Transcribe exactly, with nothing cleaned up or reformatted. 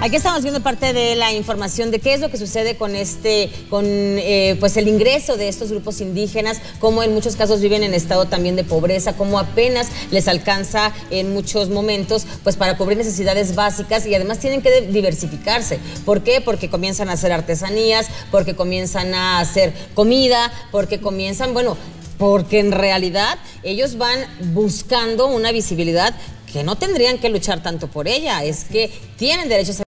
Aquí estamos viendo parte de la información de qué es lo que sucede con este, con eh, pues el ingreso de estos grupos indígenas, cómo en muchos casos viven en estado también de pobreza, cómo apenas les alcanza en muchos momentos pues para cubrir necesidades básicas y además tienen que diversificarse. ¿Por qué? Porque comienzan a hacer artesanías, porque comienzan a hacer comida, porque comienzan, bueno, porque en realidad ellos van buscando una visibilidad que no tendrían que luchar tanto por ella, es que tienen derechos a